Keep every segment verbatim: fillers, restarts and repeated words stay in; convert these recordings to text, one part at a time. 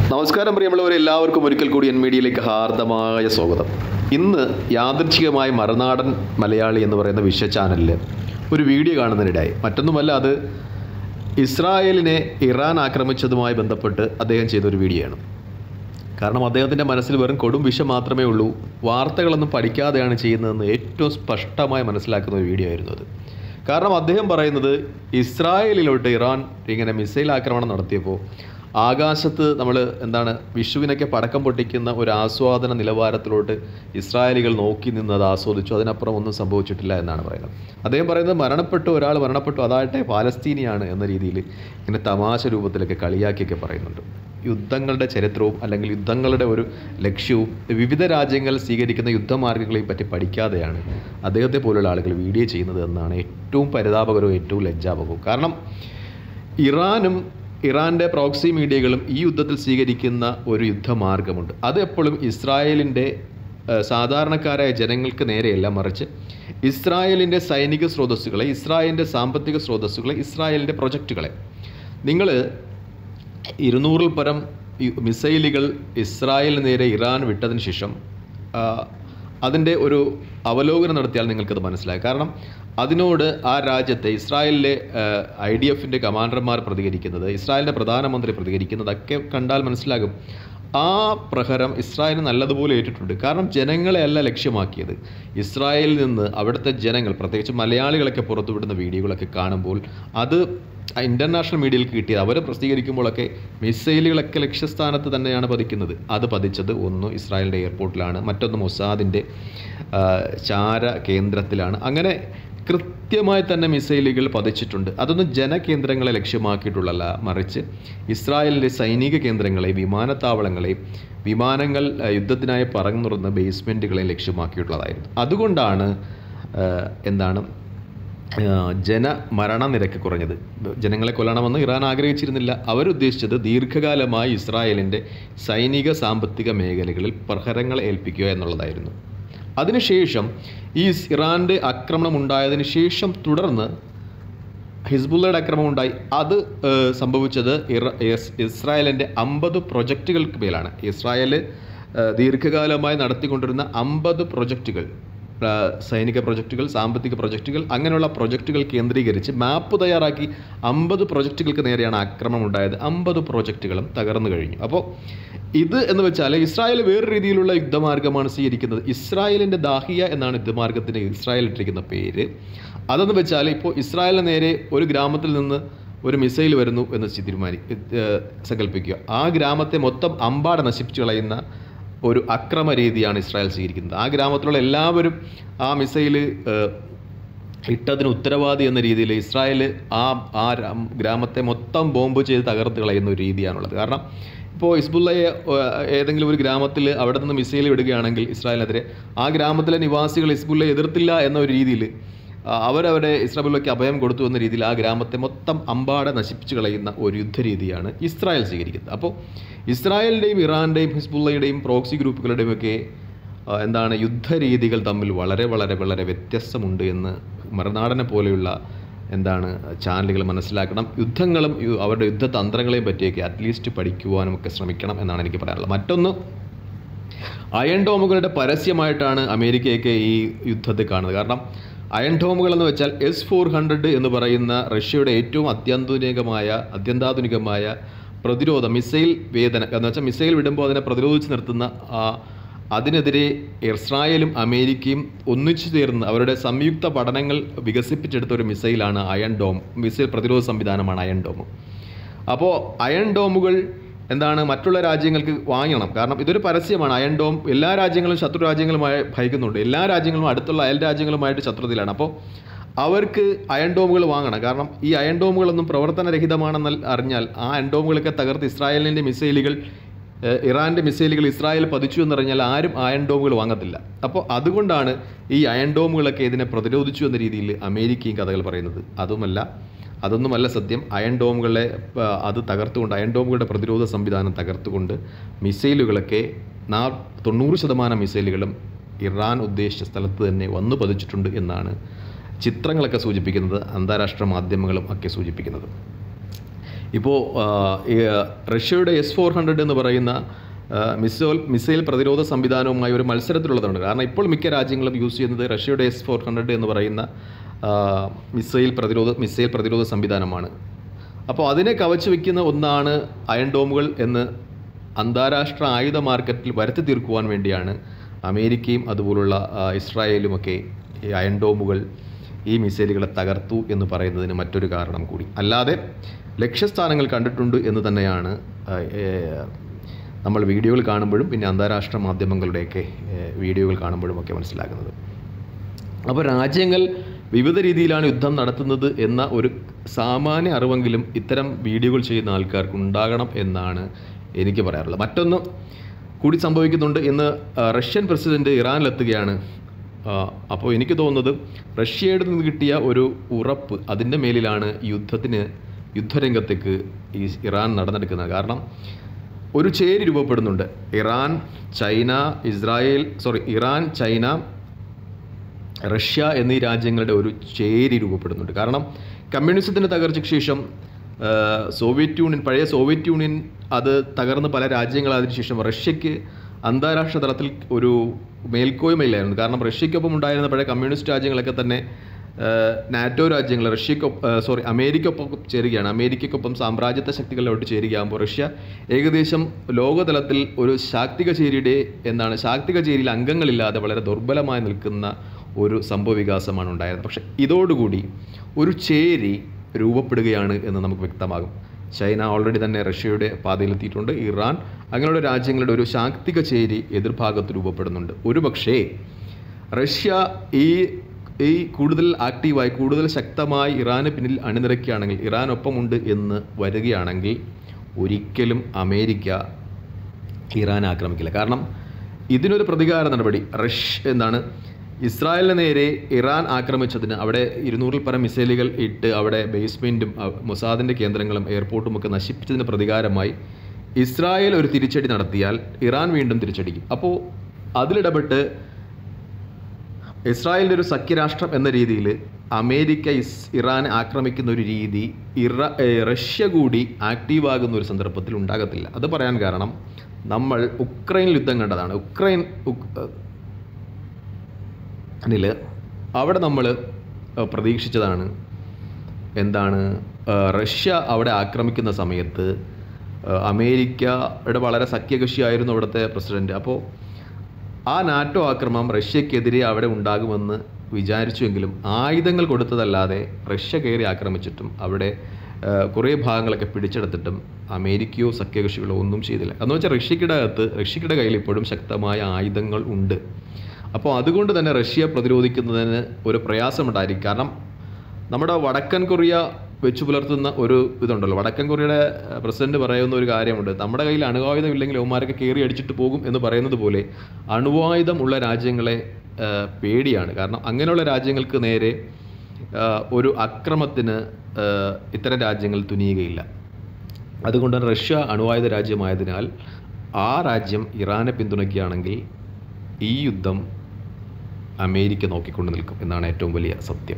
നമസ്കാരം പ്രിയമുള്ളവരെ, എല്ലാവർക്കും ഒരിക്കൽ കൂടി എൻ മീഡിയയിലേക്ക് ഹാർദമായ സ്വാഗതം. ഇന്ന് യാദൃച്ഛികമായി മറുനാടൻ മലയാളി എന്ന് പറയുന്ന വിശ്വ ചാനലിൽ ഒരു വീഡിയോ കാണുന്നതിനിടയായി. മറ്റൊന്നുമല്ല, അത് ഇസ്രായേലിനെ ഇറാൻ ആക്രമിച്ചതുമായി ബന്ധപ്പെട്ട് അദ്ദേഹം ചെയ്തൊരു വീഡിയോയാണ്. കാരണം അദ്ദേഹത്തിൻ്റെ മനസ്സിൽ വെറും കൊടും വിഷം മാത്രമേ ഉള്ളൂ, വാർത്തകളൊന്നും പഠിക്കാതെയാണ് ചെയ്യുന്നതെന്ന് ഏറ്റവും സ്പഷ്ടമായി മനസ്സിലാക്കുന്ന ഒരു വീഡിയോ ആയിരുന്നു അത്. കാരണം അദ്ദേഹം പറയുന്നത്, ഇസ്രായേലിലോട്ട് ഇറാൻ ഇങ്ങനെ മിസൈൽ ആക്രമണം നടത്തിയപ്പോൾ ആകാശത്ത് നമ്മൾ എന്താണ് വിഷുവിനൊക്കെ പടക്കം പൊട്ടിക്കുന്ന ഒരു ആസ്വാദന നിലവാരത്തിലോട്ട് ഇസ്രായേലികൾ നോക്കി നിന്ന് അത് ആസ്വദിച്ചു, അതിനപ്പുറം ഒന്നും സംഭവിച്ചിട്ടില്ല എന്നാണ് പറയുന്നത്. അദ്ദേഹം പറയുന്നത്, മരണപ്പെട്ടു ഒരാൾ മരണപ്പെട്ടു, അതാകട്ടെ പാലസ്തീനിയാണ് എന്ന രീതിയിൽ ഇങ്ങനെ തമാശ രൂപത്തിലൊക്കെ കളിയാക്കിയൊക്കെ പറയുന്നുണ്ട്. യുദ്ധങ്ങളുടെ ചരിത്രവും അല്ലെങ്കിൽ യുദ്ധങ്ങളുടെ ഒരു ലക്ഷ്യവും വിവിധ രാജ്യങ്ങൾ സ്വീകരിക്കുന്ന യുദ്ധമാർഗ്ഗങ്ങളെയും പറ്റി പഠിക്കാതെയാണ് അദ്ദേഹത്തെ പോലുള്ള ആളുകൾ വീഡിയോ ചെയ്യുന്നത് എന്നാണ് ഏറ്റവും പരിതാപകരവും ഏറ്റവും ലജ്ജാപകവും. കാരണം ഇറാനും ഇറാൻ്റെ പ്രോക്സി മീഡിയകളും ഈ യുദ്ധത്തിൽ സ്വീകരിക്കുന്ന ഒരു യുദ്ധമാർഗമുണ്ട്. അത് എപ്പോഴും ഇസ്രായേലിൻ്റെ സാധാരണക്കാരായ ജനങ്ങൾക്ക് നേരെയല്ല, മറിച്ച് ഇസ്രായേലിൻ്റെ സൈനിക സ്രോതസ്സുകളെ, ഇസ്രായേലിൻ്റെ സാമ്പത്തിക സ്രോതസ്സുകളെ, ഇസ്രായേലിൻ്റെ പ്രൊജക്റ്റുകളെ. നിങ്ങൾ ഇരുന്നൂറിൽ പരം മിസൈലുകൾ ഇസ്രായേലിന് നേരെ ഇറാൻ വിട്ടതിന് ശേഷം അതിൻ്റെ ഒരു അവലോകനം നടത്തിയാൽ നിങ്ങൾക്കത് മനസ്സിലായി. കാരണം അതിനോട് ആ രാജ്യത്തെ ഇസ്രായേലിലെ ഐ ഡി എഫിൻ്റെ കമാൻഡർമാർ പ്രതികരിക്കുന്നത്, ഇസ്രായേലിൻ്റെ പ്രധാനമന്ത്രി പ്രതികരിക്കുന്നതൊക്കെ കണ്ടാൽ മനസ്സിലാകും ആ പ്രഹരം ഇസ്രായേൽ നല്ലതുപോലെ ഏറ്റിട്ടുണ്ട്. കാരണം ജനങ്ങളെ അല്ല ലക്ഷ്യമാക്കിയത്. ഇസ്രായേലിൽ നിന്ന് അവിടുത്തെ ജനങ്ങൾ, പ്രത്യേകിച്ച് മലയാളികളൊക്കെ പുറത്തുവിടുന്ന വീഡിയോകളൊക്കെ കാണുമ്പോൾ അത് ഇൻ്റർനാഷണൽ മീഡിയയിൽ കിട്ടിയത്, അവർ പ്രസിദ്ധീകരിക്കുമ്പോഴൊക്കെ മിസൈലുകളൊക്കെ ലക്ഷ്യസ്ഥാനത്ത് തന്നെയാണ് പതിക്കുന്നത്. അത് പതിച്ചത് ഒന്ന് ഇസ്രായേലിൻ്റെ എയർപോർട്ടിലാണ്, മറ്റൊന്ന് മൊസാദിൻ്റെ ചാര കേന്ദ്രത്തിലാണ്. അങ്ങനെ കൃത്യമായി തന്നെ മിസൈലുകൾ പതിച്ചിട്ടുണ്ട്. അതൊന്നും ജനകേന്ദ്രങ്ങളെ ലക്ഷ്യമാക്കിയിട്ടുള്ളല്ല, മറിച്ച് ഇസ്രായേലിൻ്റെ സൈനിക കേന്ദ്രങ്ങളെ, വിമാനത്താവളങ്ങളെ, വിമാനങ്ങൾ യുദ്ധത്തിനായി പറന്നുറന്ന ബേസ്മെൻറ്റുകളെ ലക്ഷ്യമാക്കിയിട്ടുള്ളതായിരുന്നു. അതുകൊണ്ടാണ് എന്താണ് ജനമരണനിരക്ക് കുറഞ്ഞത്. ജനങ്ങളെ കൊല്ലണമെന്ന് ഇറാൻ ആഗ്രഹിച്ചിരുന്നില്ല. അവരുദ്ദേശിച്ചത് ദീർഘകാലമായി ഇസ്രായേലിൻ്റെ സൈനിക സാമ്പത്തിക മേഖലകളിൽ പ്രഹരങ്ങൾ ഏൽപ്പിക്കുക എന്നുള്ളതായിരുന്നു. അതിനുശേഷം ഈ ഇറാൻ്റെ ആക്രമണം ഉണ്ടായതിനു ശേഷം തുടർന്ന് ഹിസ്ബുള്ളയുടെ ആക്രമണം ഉണ്ടായി. അത് സംഭവിച്ചത് ഇസ്രായേലിൻ്റെ അമ്പത് പ്രൊജക്റ്റുകൾക്ക് മേലാണ്. ഇസ്രായേൽ ദീർഘകാലമായി നടത്തിക്കൊണ്ടിരുന്ന അമ്പത് പ്രൊജക്റ്റുകൾ, സൈനിക പ്രൊജക്റ്റുകൾ, സാമ്പത്തിക പ്രൊജക്റ്റുകൾ, അങ്ങനെയുള്ള പ്രൊജക്റ്റുകൾ കേന്ദ്രീകരിച്ച് മാപ്പ് തയ്യാറാക്കി അമ്പത് പ്രൊജക്റ്റുകൾക്ക് നേരെയാണ് ആക്രമണം ഉണ്ടായത്. അമ്പത് പ്രൊജക്റ്റുകളും തകർന്നു കഴിഞ്ഞു. അപ്പോൾ ഇത് എന്ന് വെച്ചാൽ ഇസ്രായേൽ വേറെ രീതിയിലുള്ള യുദ്ധമാർഗ്ഗമാണ് സ്വീകരിക്കുന്നത്. ഇസ്രായേലിൻ്റെ ദാഹിയ എന്നാണ് യുദ്ധമാർഗ്ഗത്തിന് ഇസ്രായേൽ ഇട്ടിരിക്കുന്ന പേര്. അതെന്ന് വെച്ചാൽ ഇപ്പോൾ ഇസ്രായേലിന് നേരെ ഒരു ഗ്രാമത്തിൽ നിന്ന് ഒരു മിസൈൽ വരുന്നു എന്ന് തീരുമാനി സങ്കല്പിക്കുക. ആ ഗ്രാമത്തെ മൊത്തം അമ്പാടെ നശിപ്പിച്ചു കളയുന്ന ഒരു അക്രമ രീതിയാണ് ഇസ്രായേൽ സ്വീകരിക്കുന്നത്. ആ ഗ്രാമത്തിലുള്ള എല്ലാവരും ആ മിസൈൽ ഇട്ടതിന് ഉത്തരവാദി എന്ന രീതിയിൽ ഇസ്രായേൽ ആ ആ ഗ്രാമത്തെ മൊത്തം ബോംബ് ചെയ്ത് തകർത്ത് കളയുന്ന ഒരു രീതിയാണുള്ളത്. കാരണം ഇപ്പോൾ ഹിസ്ബുള്ളയെ ഏതെങ്കിലും ഒരു ഗ്രാമത്തിൽ അവിടെ നിന്ന് മിസൈൽ വിടുകയാണെങ്കിൽ ഇസ്രായേലിനെതിരെ, ആ ഗ്രാമത്തിലെ നിവാസികൾ ഹിസ്ബുള്ളയെ എതിർത്തില്ല എന്ന ഒരു രീതിയിൽ അവരവരെ ഇസ്രായേലിലേക്ക് അഭയം കൊടുത്തു എന്ന രീതിയിൽ ആ ഗ്രാമത്തെ മൊത്തം അമ്പാടെ നശിപ്പിച്ചു കളയുന്ന ഒരു യുദ്ധരീതിയാണ് ഇസ്രായേൽ സ്വീകരിക്കുന്നത്. അപ്പോൾ ഇസ്രായേലിൻ്റെയും ഇറാൻ്റെയും ഹിസ്ബുള്ളയുടെയും പ്രോക്സി ഗ്രൂപ്പുകളുടെയും ഒക്കെ എന്താണ് യുദ്ധരീതികൾ തമ്മിൽ വളരെ വളരെ വളരെ വ്യത്യസ്തമുണ്ട് എന്ന് മറുനാടനെ പോലെയുള്ള എന്താണ് ചാനലുകൾ മനസ്സിലാക്കണം. യുദ്ധങ്ങളും അവരുടെ യുദ്ധതന്ത്രങ്ങളെയും പറ്റിയൊക്കെ അറ്റ്ലീസ്റ്റ് പഠിക്കുവാനും ഒക്കെ ശ്രമിക്കണം എന്നാണ് എനിക്ക് പറയാനുള്ളത്. മറ്റൊന്ന്, അയൺ ഡോമുകളുടെ പരസ്യമായിട്ടാണ് അമേരിക്കയൊക്കെ ഈ യുദ്ധത്തെ കാണുന്നത്. കാരണം അയൺ ഡോമുകൾ എന്ന് വെച്ചാൽ എസ് ഫോർ ഹൺഡ്രഡ് എന്ന് പറയുന്ന റഷ്യയുടെ ഏറ്റവും അത്യന്താധുനികമായ അത്യന്താധുനികമായ പ്രതിരോധ മിസൈൽ വേദന എന്ന് വെച്ചാൽ മിസൈൽ വിടുമ്പോൾ അതിനെ പ്രതിരോധിച്ച് നിർത്തുന്ന അതിനെതിരെ ഇസ്രായേലും അമേരിക്കയും ഒന്നിച്ചു ചേർന്ന് അവരുടെ സംയുക്ത പഠനങ്ങൾ വികസിപ്പിച്ചെടുത്ത ഒരു മിസൈലാണ് അയൺ ഡോം. മിസൈൽ പ്രതിരോധ സംവിധാനമാണ് അയൺ ഡോം. അപ്പോൾ അയൺ ഡോമുകൾ എന്താണ് മറ്റുള്ള രാജ്യങ്ങൾക്ക് വാങ്ങണം. കാരണം ഇതൊരു പരസ്യമാണ്. അയൺ ഡോം എല്ലാ രാജ്യങ്ങളും ശത്രു രാജ്യങ്ങളുമായി ഭയക്കുന്നുണ്ട്. എല്ലാ രാജ്യങ്ങളും അടുത്തുള്ള അയൽ രാജ്യങ്ങളുമായിട്ട് ശത്രുതയിലാണ്. അപ്പോൾ അവർക്ക് അയൺ ഡോമുകൾ വാങ്ങണം. കാരണം ഈ അയൺ ഡോമുകളൊന്നും പ്രവർത്തനരഹിതമാണെന്ന് അറിഞ്ഞാൽ ആ അയൺ ഡോമുകളൊക്കെ തകർത്ത് ഇസ്രായേലിൻ്റെ മിസൈലുകൾ, ഇറാൻ്റെ മിസൈലുകൾ ഇസ്രായേൽ പതിച്ചു എന്നറിഞ്ഞാൽ ആരും അയൺ ഡോമുകൾ വാങ്ങത്തില്ല. അപ്പോൾ അതുകൊണ്ടാണ് ഈ അയൺ ഡോമുകളൊക്കെ ഇതിനെ പ്രതിരോധിച്ചു എന്ന രീതിയിൽ അമേരിക്കയും കഥകൾ പറയുന്നത്. അതുമല്ല അതൊന്നുമല്ല സത്യം. അയൺ ഡോമുകളെ അത് തകർത്തുകൊണ്ട്, അയൺ ഡോമുകളുടെ പ്രതിരോധ സംവിധാനം തകർത്തുകൊണ്ട് മിസൈലുകളൊക്കെ നാ തൊണ്ണൂറ് ശതമാനം മിസൈലുകളും ഇറാൻ ഉദ്ദേശിച്ച സ്ഥലത്ത് തന്നെ വന്നു പതിച്ചിട്ടുണ്ട് എന്നാണ് ചിത്രങ്ങളൊക്കെ സൂചിപ്പിക്കുന്നത്, അന്താരാഷ്ട്ര മാധ്യമങ്ങളും ഒക്കെ സൂചിപ്പിക്കുന്നത്. ഇപ്പോൾ റഷ്യയുടെ എസ് ഫോർ ഹൺഡ്രഡ് എന്ന് പറയുന്ന മിസൈൽ മിസൈൽ പ്രതിരോധ സംവിധാനവുമായി ഒരു മത്സരത്തിലുള്ളതാണ്. കാരണം ഇപ്പോൾ മിക്ക രാജ്യങ്ങളും യൂസ് ചെയ്യുന്നത് റഷ്യയുടെ എസ് ഫോർ ഹൺഡ്രഡ് എന്ന് പറയുന്ന മിസൈൽ പ്രതിരോധ മിസൈൽ പ്രതിരോധ സംവിധാനമാണ്. അപ്പോൾ അതിനെ കവച്ചു വയ്ക്കുന്ന ഒന്നാണ് അയൺ ഡോമുകൾ എന്ന് അന്താരാഷ്ട്ര ആയുധ മാർക്കറ്റിൽ വരുത്തി തീർക്കുവാൻ വേണ്ടിയാണ് അമേരിക്കയും അതുപോലുള്ള ഇസ്രായേലുമൊക്കെ ഈ അയൺ ഡോമുകൾ ഈ മിസൈലുകളെ തകർത്തു എന്ന് പറയുന്നതിന് മറ്റൊരു കാരണം കൂടി. അല്ലാതെ ലക്ഷ്യസ്ഥാനങ്ങൾ കണ്ടിട്ടുണ്ട് എന്ന് തന്നെയാണ് നമ്മൾ വീഡിയോകൾ കാണുമ്പോഴും പിന്നെ അന്താരാഷ്ട്ര മാധ്യമങ്ങളുടെയൊക്കെ വീഡിയോകൾ കാണുമ്പോഴുമൊക്കെ മനസ്സിലാക്കുന്നത്. അപ്പോൾ രാജ്യങ്ങൾ വിവിധ രീതിയിലാണ് യുദ്ധം നടത്തുന്നത് എന്ന ഒരു സാമാന്യ അറിവെങ്കിലും ഇത്തരം വീഡിയോകൾ ചെയ്യുന്ന ആൾക്കാർക്ക് ഉണ്ടാകണം എന്നാണ് എനിക്ക് പറയാറുള്ളത്. മറ്റൊന്ന് കൂടി സംഭവിക്കുന്നുണ്ട്. ഇന്ന് റഷ്യൻ പ്രസിഡന്റ് ഇറാനിലെത്തുകയാണ്. അപ്പോൾ എനിക്ക് തോന്നുന്നത് റഷ്യയുടെ നിന്ന് കിട്ടിയ ഒരു ഉറപ്പ് അതിൻ്റെ മേലിലാണ് യുദ്ധത്തിന് യുദ്ധരംഗത്തേക്ക് ഈ ഇറാൻ നടന്നെടുക്കുന്നത്. കാരണം ഒരു ചേരി രൂപപ്പെടുന്നുണ്ട്. Iran, China, Israel sorry Iran, China, Russia എന്നീ രാജ്യങ്ങളുടെ ഒരു ചേരി രൂപപ്പെടുന്നുണ്ട്. കാരണം കമ്മ്യൂണിസത്തിൻ്റെ തകർച്ചയ്ക്ക് ശേഷം സോവിയറ്റ് യൂണിയൻ പഴയ സോവിയറ്റ് യൂണിയൻ അത് തകർന്ന് പല രാജ്യങ്ങളായതിനു ശേഷം റഷ്യക്ക് അന്താരാഷ്ട്ര തലത്തിൽ ഒരു മേൽക്കോയ്മയില്ലായിരുന്നു. കാരണം റഷ്യക്കൊപ്പം ഉണ്ടായിരുന്ന പഴയ കമ്മ്യൂണിസ്റ്റ് രാജ്യങ്ങളൊക്കെ തന്നെ നാറ്റോ രാജ്യങ്ങൾ റഷ്യക്കൊപ്പം സോറി അമേരിക്കൊപ്പം ചേരുകയാണ്. അമേരിക്കയ്ക്കൊപ്പം സാമ്രാജ്യത്വ ശക്തികളിലോട്ട് ചേരുകയാകുമ്പോൾ റഷ്യ ഏകദേശം ലോകതലത്തിൽ ഒരു ശാക്തിക ചേരിയുടെ എന്താണ് ശാക്തിക ചേരിയിൽ അംഗങ്ങളില്ലാതെ വളരെ ദുർബലമായി നിൽക്കുന്ന ഒരു സംഭവ വികാസമാണ് ഉണ്ടായിരുന്നത്. പക്ഷേ ഇതോടുകൂടി ഒരു ചേരി രൂപപ്പെടുകയാണ് എന്ന് നമുക്ക് വ്യക്തമാകും. ചൈന ഓൾറെഡി തന്നെ റഷ്യയുടെ പാതയിലെത്തിയിട്ടുണ്ട്. ഇറാൻ അങ്ങനെയുള്ള രാജ്യങ്ങളുടെ ഒരു ശാക്തിക ചേരി എതിർഭാഗത്ത് രൂപപ്പെടുന്നുണ്ട്. ഒരു പക്ഷേ റഷ്യ ഈ ഈ കൂടുതൽ ആക്റ്റീവായി കൂടുതൽ ശക്തമായി ഇറാന് പിന്നിൽ അണിനിരക്കുകയാണെങ്കിൽ ഇറാനൊപ്പമുണ്ട് എന്ന് വരികയാണെങ്കിൽ ഒരിക്കലും അമേരിക്ക ഇറാൻ ആക്രമിക്കില്ല. കാരണം ഇതിനൊരു പ്രതികാര നടപടി റഷ്യ എന്താണ് ഇസ്രായേലിന് നേരെ ഇറാൻ ആക്രമിച്ചതിന് അവിടെ ഇരുന്നൂറിൽ പരം മിസൈലുകൾ ഇട്ട് അവിടെ ബേസ്മെൻറ്റും മൊസാദിൻ്റെ കേന്ദ്രങ്ങളും എയർപോർട്ടും ഒക്കെ നശിപ്പിച്ചതിന് പ്രതികാരമായി ഇസ്രായേൽ ഒരു തിരിച്ചടി നടത്തിയാൽ ഇറാൻ വീണ്ടും തിരിച്ചടിക്കും. അപ്പോൾ അതിലിടപെട്ട് ഇസ്രായേലിൻ്റെ ഒരു സഖ്യരാഷ്ട്രം എന്ന രീതിയിൽ അമേരിക്ക ഇസ് ഇറാനെ ആക്രമിക്കുന്ന ഒരു രീതി ഇറ റഷ്യ കൂടി ആക്റ്റീവാകുന്ന ഒരു സന്ദർഭത്തിൽ ഉണ്ടാകത്തില്ല. അത് പറയാൻ കാരണം നമ്മൾ ഉക്രൈൻ യുദ്ധം കണ്ടതാണ്. ഉക്രൈൻ ിൽ അവിടെ നമ്മൾ പ്രതീക്ഷിച്ചതാണ് എന്താണ് റഷ്യ അവിടെ ആക്രമിക്കുന്ന സമയത്ത് അമേരിക്കയുടെ വളരെ സഖ്യകക്ഷിയായിരുന്നു അവിടുത്തെ പ്രസിഡന്റ്. അപ്പോൾ ആ നാറ്റോ ആക്രമണം റഷ്യക്കെതിരെ അവിടെ ഉണ്ടാകുമെന്ന് വിചാരിച്ചുവെങ്കിലും ആയുധങ്ങൾ കൊടുത്തതല്ലാതെ റഷ്യ കയറി ആക്രമിച്ചിട്ടും അവിടെ കുറേ ഭാഗങ്ങളൊക്കെ പിടിച്ചെടുത്തിട്ടും അമേരിക്കയോ സഖ്യകക്ഷികളോ ഒന്നും ചെയ്തില്ല. എന്ന് വെച്ചാൽ റഷ്യയുടെ അകത്ത് റഷ്യയുടെ കയ്യിൽ ഇപ്പോഴും ശക്തമായ ആയുധങ്ങൾ ഉണ്ട്. അപ്പോൾ അതുകൊണ്ട് തന്നെ റഷ്യ പ്രതിരോധിക്കുന്നതിന് ഒരു പ്രയാസമുണ്ടായിരിക്കും. കാരണം നമ്മുടെ വടക്കൻ കൊറിയ വെച്ചു പുലർത്തുന്ന ഒരു ഇതുണ്ടല്ലോ, വടക്കൻ കൊറിയയുടെ പ്രസിഡന്റ് പറയുന്ന ഒരു കാര്യമുണ്ട്, നമ്മുടെ കയ്യിൽ അണുവായുധം ഇല്ലെങ്കിൽ അവന്മാരൊക്കെ കയറി അടിച്ചിട്ട് പോകും എന്ന് പറയുന്നത് പോലെ അണുവായുധം ഉള്ള രാജ്യങ്ങളെ പേടിയാണ്. കാരണം അങ്ങനെയുള്ള രാജ്യങ്ങൾക്ക് നേരെ ഒരു അക്രമത്തിന് ഇത്തരം രാജ്യങ്ങൾ തുനിയുകയില്ല. അതുകൊണ്ട് റഷ്യ അണുവായുധ രാജ്യമായതിനാൽ ആ രാജ്യം ഇറാനെ പിന്തുണയ്ക്കുകയാണെങ്കിൽ ഈ യുദ്ധം അമേരിക്ക നോക്കിക്കൊണ്ട് നിൽക്കും എന്നാണ് ഏറ്റവും വലിയ സത്യം.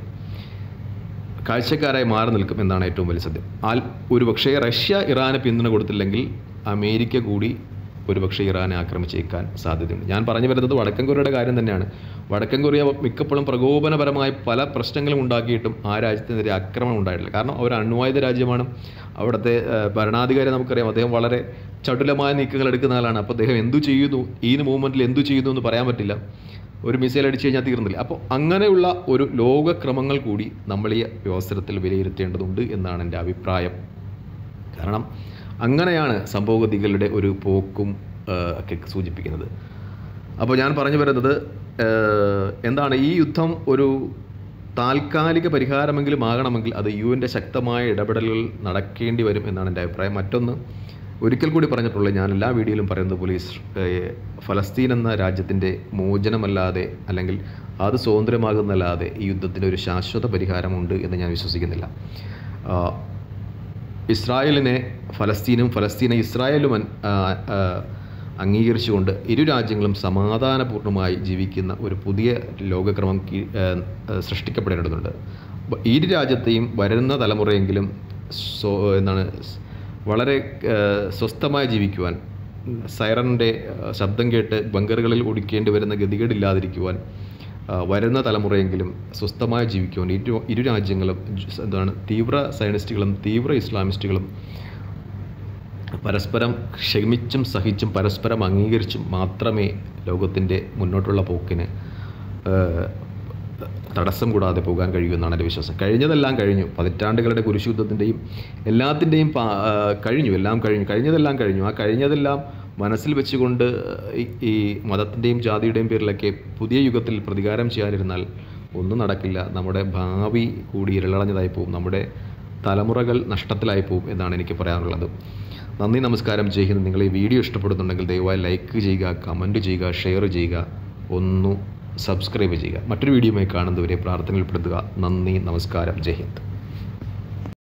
കാഴ്ചക്കാരായി മാറി നിൽക്കും എന്നാണ് ഏറ്റവും വലിയ സത്യം. ആൽ ഒരു പക്ഷേ റഷ്യ ഇറാന് പിന്തുണ കൊടുത്തില്ലെങ്കിൽ അമേരിക്ക കൂടി ഒരുപക്ഷെ ഇറാനെ ആക്രമിച്ചേക്കാൻ സാധ്യതയുണ്ട്. ഞാൻ പറഞ്ഞു വരുന്നത് വടക്കൻ കൊറിയയുടെ കാര്യം തന്നെയാണ്. വടക്കൻ കൊറിയ മിക്കപ്പോഴും പ്രകോപനപരമായി പല പ്രശ്നങ്ങളും ഉണ്ടാക്കിയിട്ടും ആ രാജ്യത്തിനെതിരെ ആക്രമണം ഉണ്ടായിട്ടില്ല. കാരണം അവർ അണ്വായുധ രാജ്യമാണ്. അവിടുത്തെ ഭരണാധികാരി നമുക്കറിയാം, അദ്ദേഹം വളരെ ചടുലമായ നീക്കങ്ങൾ എടുക്കുന്ന ആളാണ്. അപ്പോൾ അദ്ദേഹം എന്തു ചെയ്യുന്നു, ഈ മൂവ്മെൻറ്റിൽ എന്തു ചെയ്യുന്നു എന്ന് പറയാൻ പറ്റില്ല. ഒരു മിസൈൽ അടിച്ചു കഴിഞ്ഞാൽ തീർന്നില്ല. അപ്പോൾ അങ്ങനെയുള്ള ഒരു ലോകക്രമങ്ങൾ കൂടി നമ്മൾ ഈ അവസരത്തിൽ വിലയിരുത്തേണ്ടതുണ്ട് എന്നാണ് എൻ്റെ അഭിപ്രായം. കാരണം അങ്ങനെയാണ് സംഭവഗതികളുടെ ഒരു പോക്കും ഒക്കെ സൂചിപ്പിക്കുന്നത്. അപ്പോൾ ഞാൻ പറഞ്ഞു വരുന്നത് എന്താണ്, ഈ യുദ്ധം ഒരു താൽക്കാലിക പരിഹാരമെങ്കിലും ആകണമെങ്കിൽ അത് യു എൻ്റെ ശക്തമായ ഇടപെടലുകൾ നടക്കേണ്ടി വരും എന്നാണ് എൻ്റെ അഭിപ്രായം. മറ്റൊന്ന്, ഒരിക്കൽ കൂടി പറഞ്ഞിട്ടുള്ളത്, ഞാൻ എല്ലാ വീഡിയോയിലും പറയുന്നത് പോലെ ഫലസ്തീൻ എന്ന രാജ്യത്തിൻ്റെ മോചനമല്ലാതെ അല്ലെങ്കിൽ അത് സ്വതന്ത്രമാകുന്നല്ലാതെ ഈ യുദ്ധത്തിന് ഒരു ശാശ്വത പരിഹാരമുണ്ട് എന്ന് ഞാൻ വിശ്വസിക്കുന്നില്ല. ഇസ്രായേലിനെ ഫലസ്തീനും ഫലസ്തീനെ ഇസ്രായേലും അംഗീകരിച്ചുകൊണ്ട് ഇരു രാജ്യങ്ങളും സമാധാനപൂർണ്ണമായി ജീവിക്കുന്ന ഒരു പുതിയ ലോകക്രമം സൃഷ്ടിക്കപ്പെടേണ്ടതുണ്ട്. ഇരു രാജ്യത്തെയും വരുന്ന തലമുറയെങ്കിലും സോ എന്താണ് വളരെ സ്വസ്ഥമായി ജീവിക്കുവാൻ, സൈറൻ്റെ ശബ്ദം കേട്ട് ബങ്കറുകളിൽ ഓടിക്കേണ്ടി വരുന്ന ഗതികേടില്ലാതിരിക്കുവാൻ, വരുന്ന തലമുറയെങ്കിലും സ്വസ്ഥമായി ജീവിക്കുവാൻ ഇരു ഇരു രാജ്യങ്ങളും എന്താണ് തീവ്ര സയനിസ്റ്റുകളും തീവ്ര ഇസ്ലാമിസ്റ്റുകളും പരസ്പരം ക്ഷമിച്ചും സഹിച്ചും പരസ്പരം അംഗീകരിച്ചും മാത്രമേ ലോകത്തിൻ്റെ മുന്നോട്ടുള്ള പോക്കിന് തടസ്സം കൂടാതെ പോകാൻ കഴിയുമെന്നാണ് എൻ്റെ വിശ്വാസം. കഴിഞ്ഞതെല്ലാം കഴിഞ്ഞു. പതിറ്റാണ്ടുകളുടെ കുരിശുയുദ്ധത്തിൻ്റെയും എല്ലാത്തിൻ്റെയും കഴിഞ്ഞു എല്ലാം കഴിഞ്ഞു കഴിഞ്ഞതെല്ലാം കഴിഞ്ഞു. ആ കഴിഞ്ഞതെല്ലാം മനസ്സിൽ വെച്ചുകൊണ്ട് ഈ മതത്തിൻ്റെയും ജാതിയുടെയും പേരിലൊക്കെ പുതിയ യുഗത്തിൽ പ്രതികാരം ചെയ്യാനിരുന്നാൽ ഒന്നും നടക്കില്ല. നമ്മുടെ ഭാവി കൂടി ഇരളടഞ്ഞതായി പോവും, നമ്മുടെ തലമുറകൾ നഷ്ടത്തിലായി പോവും എന്നാണ് എനിക്ക് പറയാനുള്ളത്. നന്ദി, നമസ്കാരം, ജയ് ഹിന്ദ്. നിങ്ങൾ ഈ വീഡിയോ ഇഷ്ടപ്പെടുന്നുണ്ടെങ്കിൽ ദയവായി ലൈക്ക് ചെയ്യുക, കമൻറ്റ് ചെയ്യുക, ഷെയർ ചെയ്യുക, ഒന്ന് സബ്സ്ക്രൈബ് ചെയ്യുക. മറ്റൊരു വീഡിയോയുമായി കാണുന്നതുവരെ പ്രാർത്ഥനയിൽപ്പെടുത്തുക. നന്ദി, നമസ്കാരം, ജയ് ഹിന്ദ്.